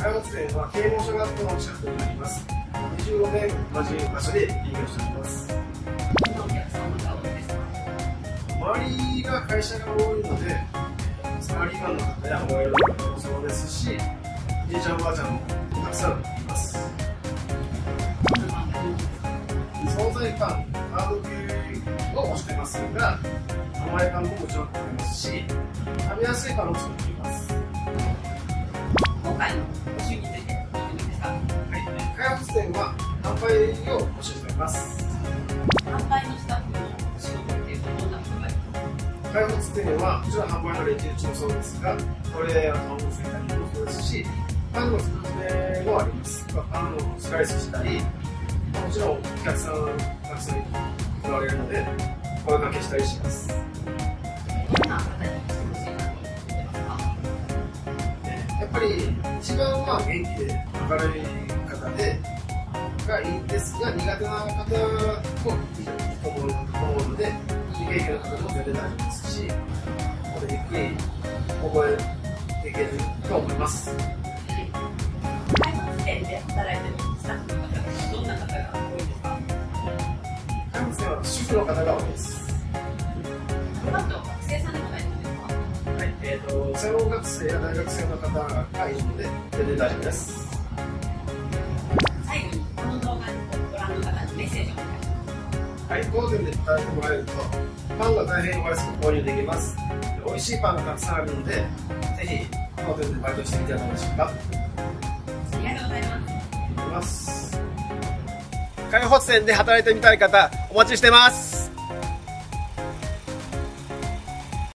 開発店は啓蒙小学校の近くにあります。25年同じ場所で営業しております。周りが会社が多いので、サラリーマンの方や OL の方もそうですし、じいちゃんおばあちゃんもたくさんいます。惣菜パン、ハード系を推してますが、甘いパンももちろん食べますし、食べやすいパンを作っています。 今回の募集について聞いてもいいですか？はい、 開発店は販売を募集しております。 販売のスタッフの仕事っていうとどんなことがありますか？ 開発店はもちろん販売のレジ打ちもそうですが、これはホームセンターもそうですし、パンの作りもあります。パンをスライスしたり、もちろんお客さんたくさん来られるので声かけしたりします。 どんな方に来てほしいなと思ってますか？ やっぱり一番は元気で明るい方でがいいんですが、苦手な方も非常にいいと思うので、未経験の方でも全然大丈夫ですし、これゆっくり覚えていけると思います。 開発店で働いてるスタッフの方はどんな方が多いですか？ 開発店は主婦の方が多いです。 あと学生さんでも大丈夫ですか？ はい、専門学生や大学生の方がいるので全然大丈夫です。 最後にこの動画をご覧の方にメッセージをお願いします。 はい、当店で働いてもらえるとパンが大変お安く購入できます。美味しいパンがたくさんあるので、ぜひ当店でバイトしてみてはどうでしょうか。 ありがとうございます。 開発店で働いてみたい方お待ちしてます。